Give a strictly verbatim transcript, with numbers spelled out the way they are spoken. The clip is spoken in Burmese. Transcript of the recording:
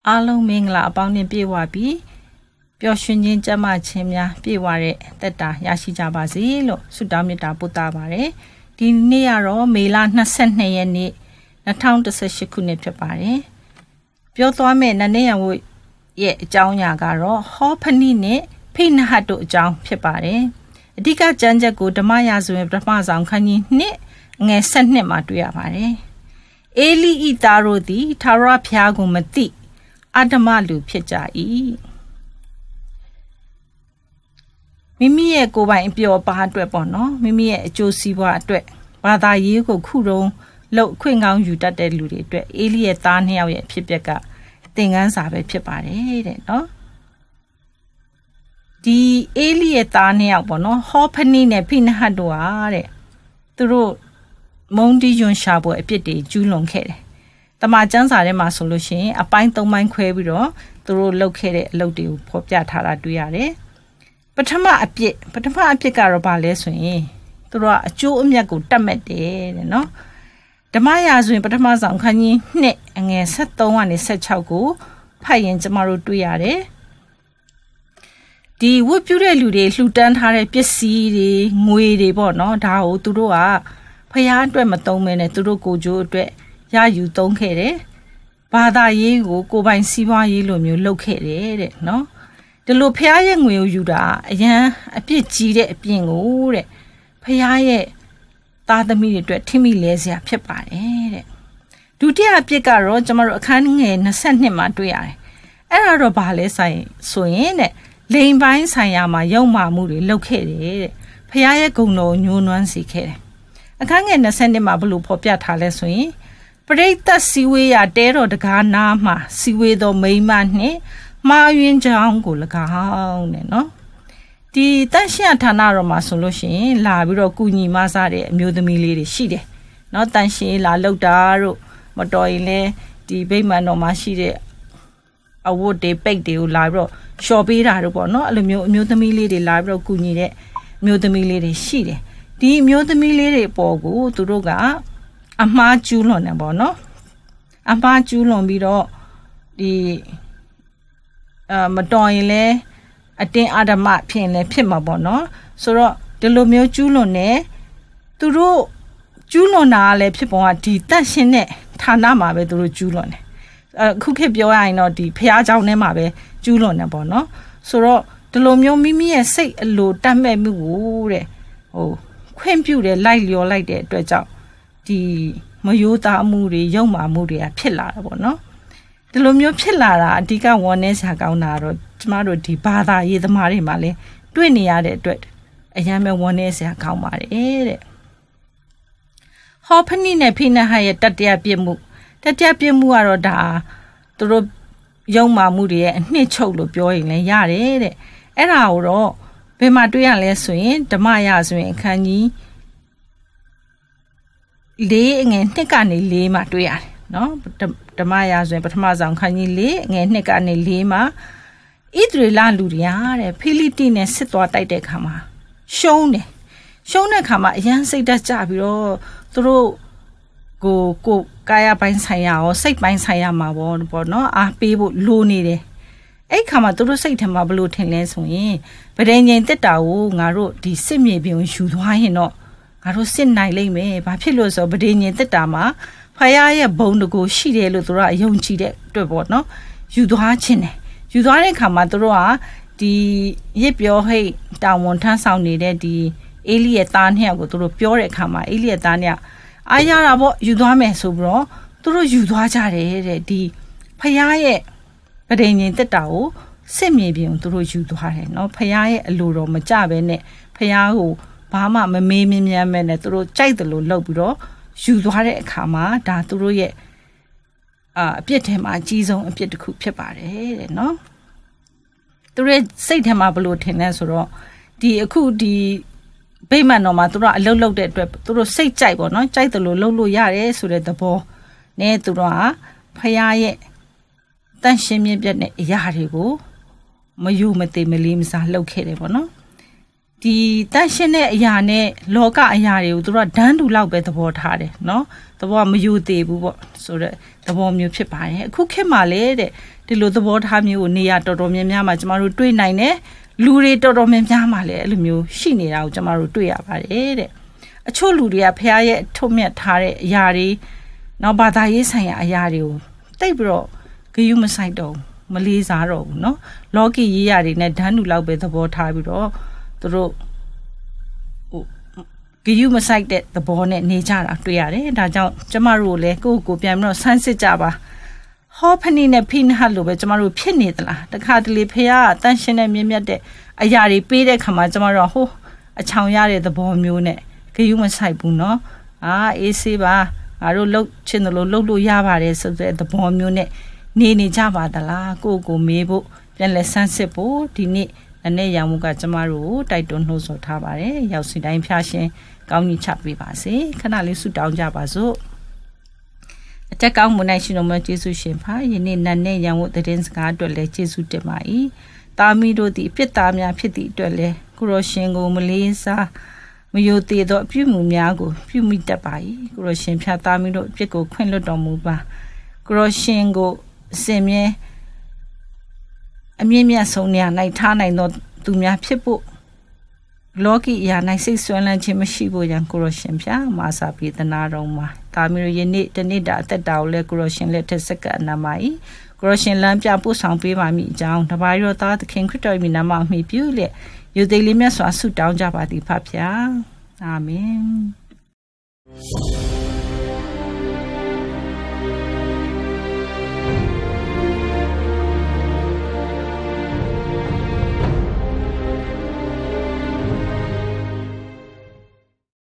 အားလုံးမင်္ဂလာအပေါင်းနဲ့ပြည့်ဝပြီးပျော်ရွှင်ခြင်းကျန်းမာခြင်းများပြည့်ဝတဲ့သက်တာရရှိကြပါစေလို့ဆုတောင်းမေတ္တာပို့သပါတယ်ဒီနေ့ကတော့မေလ၂၂ရက်နေ့၂၀၁၈ခုနှစ်ဖြစ်ပါတယ်ပြောသွားမယ့်နနေ့ရဝရဲ့အကြောင်းအရာကတော့ဟောဖနိနဲ့ဖိနဟတ်တို့အကြောင်းဖြစ်ပါတယ်အဓိကကျမ်းချက်ကိုဓမ္မရာဇဝင်ပထမဆုံးခန်းကြီးနှစ်ငယ်၁၂မှာတွေ့ရပါတယ်အေလိဤသားတို့သည်ထာဝရဘုရားကိုမသိအဓမ္မလူဖြစ်ကြ၏မိမိရဲ့ကိုယ်ပိုင်အပျော်ပါအတွက်ပေါ့နော်မိမိရဲ့အကျိုးစီးပွားအတွက်ဘာသာရေးကိုခုတုံးလှုပ်ခွင့်ကောင်းယူတတ်တဲ့လူတွေအတွက်အေလိရဲ့သားနှစ်ယောက်ရဲ့ဖြစ်ပျက်ကသင်ခန်းစာပဲဖြစ်ပါတယ်တဲ့နော်ဒီအေလိရဲ့သားနှစ်ယောက်ပေါ့နော်ဟောဖနိနဲ့ဖိနဟတ်တို့ဟာတဲ့သူတို့မုန်းတီးယွန်ရှာဖို့အပြစ်တွေကျူးလွန်ခဲ့တယ်တမန်ကျမ်းစာထဲမှာဆိုလို့ရှိရင်အပိုင်း၃ပိုင်းခွဲပြီးတော့သူတို့လုပ်ခဲ့တဲ့အလုပ်တွေကိုဖော်ပြထားတာတွေ့ရတယ်ပထမအပြစ်ပထမအပြစ်ကတော့ဘာလဲဆိုရင်သူတို့ကအကျိုးအမြတ်ကိုတတ်မှတ်တယ်တဲ့နော်ဓမ္မရာဇဝင်ပထမဆုံးခန်းကြီးနှစ်အငယ်၁၃ကနေ၁၆ကိုဖတ်ရင်ကျမတို့တွေ့ရတယ်ဒီဝတ်ပြုတဲ့လူတွေလှူဒန်းထားတဲ့ပစ္စည်းတွေငွေတွေပေါ့နော်ဒါကိုသူတို့ကဖျားအတွက်မသုံးမဲနဲ့သူတို့ကိုကြိုးအတွက်ရယူသုံးခဲ့တယ်ဘာသာရေးကိုကိုပိုင်စီးပွားရေးလိုမျိုးလုပ်ခဲ့တယ်တဲ့နော်ဒီလိုဖျားရဲ့ငွေကိုယူတာအရန်အပြစ်ကြီးတဲ့အပြင်ကိုတဲ့ဖျားရဲ့သားသမီးတွေအတွက်ထိမိလဲစရာဖြစ်ပါတယ်တဲ့ဒုတိယအပြစ်ကတော့ကျမတို့အခန်းငယ်၂၂မှာတွေ့ရတယ်အဲ့ဒါတော့ဘာလဲဆိုင်ဆိုရင်တဲ့လိန်ပိုင်းဆိုင်ရာမှာယုံမာမှုတွေလုပ်ခဲ့တယ်တဲ့ဖျားရဲ့ဂုဏ်တော်ညှိုးနွမ်းစေခဲ့တယ်အခန်းငယ်၂၂မှာဘလို့ဖော်ပြထားလဲဆိုရင်ပရိသတ်စီဝေးရတဲတော်တကားနားမှာစီဝေးသောမိန်းမနှင့်မှားယွင်းကြောင်းကို၎င်းတဲ့နော်ဒီတန့်ရှင်းဌာနတော်မှာဆိုလို့ရှိရင်လာပြီးတော့ကုညီမစားတဲ့အမျိုးသမီးလေးတွေရှိတယ်နော်တန့်ရှင်းလာလောက်တာတို့မတော်ရင်လဲဒီဗိမာန်တော်မှာရှိတဲ့အဝတ်တွေပိတ်တွေကိုလာပြီးတော့ရှော်ပေးတာတို့ပေါ့နော်အဲ့လိုမျိုးအမျိုးသမီးလေးတွေလာပြီးတော့ကုညီတဲ့အမျိုးသမီးလေးတွေရှိတယ်ဒီအမျိုးသမီးလေးတွေပေါ်ကိုသူတို့ကအမှားကျူးလွန်တယ်ပေါ့နော်အမှားကျူးလွန်ပြီးတော့ဒီအမတော်ရင်လဲအတင်းအဓမ္မဖြစ်ရင်လဲဖြစ်မှာပေါ့နော်ဆိုတော့ဒီလိုမျိုးကျူးလွန်နေသူတို့ကျူးလွန်တာလည်းဖြစ်ပုံကဒီတန့်ရှင်းတဲ့ဌာနမှာပဲသူတို့ကျူးလွန်တယ်အခုခေတ်ပြောရရင်တော့ဒီဖျားเจ้าထဲမှာပဲကျူးလွန်တယ်ပေါ့နော်ဆိုတော့ဒီလိုမျိုးမိမိရဲ့စိတ်အလိုတတ်မဲ့မှုကိုတဲ့ဟိုခွင့်ပြုတယ်လိုက်လျော်လိုက်တဲ့အတွက်ကြောင့်ဒီမယိုးသားမှုတွေယုံမာမှုတွေကဖြစ်လာတာပေါ့နော်ဒီလိုမျိုးဖြစ်လာတာအဓိကဝန်းနေစရာကောင်းတာတော့ကျမတို့ဒီဘာသာရေးသမားတွေမှာလည်းတွေ့နေရတဲ့အတွက်အရင်ပဲဝန်းနေစရာကောင်းပါတယ်တဲ့ဟောဖနိနဲ့ဖိနဟတ်ရဲ့တတိယပြစ်မှုတတိယပြစ်မှုကတော့ဒါသူတို့ယုံမာမှုတွေရဲ့အနှစ်ချုပ်လို့ပြောရင်လည်းရတယ်တဲ့အဲ့ဒါကိုတော့ဘယ်မှာတွေ့ရလဲဆိုရင်ဓမ္မရာဇဝင်အခန်းကြီးလေးအငယ်နှစ်ကနေလေးမှာတွေ့ရတယ်နော်ဓမ္မရာဇဝင်ပထမဆုံးခန်းကြီးလေးအငယ်နှစ်ကနေလေးမှာဣသရေလလူတွေဟာတဲ့ဖိလိတိနဲ့စစ်သွားတိုက်တဲ့ခါမှာရှုံးတယ်ရှုံးတဲ့ခါမှာအရန်စိတ်တက်ကြပြီးတော့သူတို့ကိုကိုကာယပိုင်းဆိုင်ရာရောစိတ်ပိုင်းဆိုင်ရာမှာပေါ့ပေါ့နော်အားပေးဖို့လိုနေတယ်အဲ့ခါမှာသူတို့စိတ်ထဲမှာဘလို့ထင်လဲဆိုရင်ဗဒိန်ငိန်တက်တာကိုငါတို့ဒီစစ်မြေပြင်ကိုယူသွားရင်တော့ငါတို့စစ်နိုင်လိမ့်မယ်ဘာဖြစ်လို့ဆိုဗဒိန်ငိန်တက်တာမှာဖယားရဲ့ဘုံတကူရှိတယ်လို့သူတို့ကယုံကြည်တဲ့အတွက်ပေါ့နော်ယူသွားခြင်းတယ်ယူသွားတဲ့ခါမှာသူတို့ကဒီရစ်ပြောဟိတ်တာဝန်ထမ်းဆောင်နေတဲ့ဒီအေလိရဲ့သားနှစ်ယောက်ကိုသူတို့ပြောတဲ့အခါမှာအေလိရဲ့သားနှစ်ယောက်အားရတာပေါ့ယူသွားမယ်ဆိုပြီးတော့သူတို့ယူသွားကြတယ်တဲ့ဒီဖယားရဲ့ဗဒိန်ငိန်တက်တာကိုစစ်မြေပြင်ကိုသူတို့ယူသွားတယ်နော်ဖယားရဲ့အလိုတော်မကြဘဲနဲ့ဖယားကိုဘာမှမမေးမမြန်းမဲနဲ့သူတို့ကြိုက်တယ်လို့လုပ်ပြီးတော့ယူသွားတဲ့အခါမှာဒါသူတို့ရဲ့အာအပြစ်ထဲမှာအကြီးဆုံးအပြစ်တစ်ခုဖြစ်ပါတယ်တဲ့နော်သူတို့စိတ်ထဲမှာဘလို့ထင်လဲဆိုတော့ဒီအခုဒီဗိမာန်တော်မှာသူတို့အလုတ်လုတ်တဲ့အတွက်သူတို့စိတ်ကြိုက်ပေါ့နော်ကြိုက်တယ်လို့လုပ်လို့ရတယ်ဆိုတဲ့သဘောနဲ့သူတို့ကဖယားရဲ့တန့်ရှင်းမြင့်ပြတ်တဲ့အရာတွေကိုမယုံမသိမလေးမစားလုပ်ခဲ့တယ်ပေါ့နော်ဒီတန့်ရှင်းတဲ့အရာနဲ့လောကအရာတွေကိုသူတို့ကဒန်းတူလောက်ပဲသဘောထားတယ်နော်သဘောကမယုံသေးဘူးပေါ့ဆိုတော့သဘောမျိုးဖြစ်ပါတယ်အခုခေတ်မှာလေတဲ့ဒီလိုသဘောထားမျိုးကိုနေရာတော်တော်များများမှာကျမတို့တွေ့နိုင်တယ်လူတွေတော်တော်များများမှာလည်းအဲ့လိုမျိုးရှိနေတာကိုကျမတို့တွေ့ရပါတယ်တဲ့အချို့လူတွေကဖះရဲ့ထုံးမြတ်ထားတဲ့အရာတွေနောက်ဘာသာရေးဆိုင်ရာအရာတွေကိုတိတ်ပြီးတော့ဂယုမဆိုင်တော့မလေးစားတော့ဘူးเนาะလောကီရေးရာတွေနဲ့ဓာတ်နုလောက်ပဲသဘောထားပြီးတော့သူတို့ဟိုဂယုမဆိုင်တဲ့သဘောနဲ့နေကြတာတွေ့ရတယ်ဒါကြောင့်ကျမတို့လည်းကိုယ့်ကိုယ်ပြန်ပြီးတော့ဆန်းစစ်ကြပါဟောဖနီနဲ့ဖိနဟတ်လိုပဲကျမတို့ဖြစ်နေသလားတခါတလေဖះကတန်ရှင်းတဲ့မြင့်မြတ်တဲ့အရာတွေပေးတဲ့ခါမှာကျမတို့ဟိုအချောင်ရတဲ့သဘောမျိုးနဲ့ဂယုမဆိုင်ဘူးเนาะအာအေးဆေးပါငါတို့လှုပ်ချင်တယ်လို့လှုပ်လို့ရပါတယ်ဆိုတဲ့သဘောမျိုးနဲ့နေနေကြပါသလားကိုယ့်ကိုမေးဖို့ပြန်လဲဆန်းစစ်ဖို့ဒီနေ့နနေ့ရောင်မှုကကျမတို့တိုက်တွန်းနှိုးဆော်ထားပါတယ်ရောက်စီတိုင်းဖျားရှင်ကောင်းကြီးချပေးပါစေခဏလေးဆုတောင်းကြပါစို့အတက်ကောင်းမွန်နိုင်ရှင်တော်မကျေးဇူးရှင်ဖာယနေ့နနေ့ရောင်မှုသတင်းစကားအတွက်လည်းကျေးဇူးတင်ပါ၏တာမီတို့သည်အပြစ်သားများဖြစ်သည့်အတွက်လည်းကိုရောရှင်ကိုမလေးစားမယိုသေးသောအပြုမှုများကိုပြုမိတတ်ပါ၏ကိုရောရှင်ဖျားသားမီတို့အပြစ်ကိုခွင့်လွှတ်တော်မူပါကိုရောရှင်ကိုအစဉ်မြဲအမြင့်မြတ်ဆုံးနေရာ၌ထားနိုင်သောသူများဖြစ်ဖို့လောကီအရာ၌စိတ်ဆွမ်းလန်းခြင်းမရှိဖို့ရန်ကိုရောရှင်ဖျားမာစာပြေသနာတော်မှာတာမီတို့ယနေ့တနေ့တာအသက်တာကိုလည်းကိုရောရှင်လက်ထက်ဆက်ကအနာမ၏ကိုရောရှင်လမ်းပြပို့ဆောင်ပေးပါမိအကြောင်းတပါးရောသားသခင်ခရစ်တော်၏နာမအမိပြုလျက်ယူသေးလေးမြတ်စွာဆုတောင်းကြပါသည်ဖဖျားအာမင်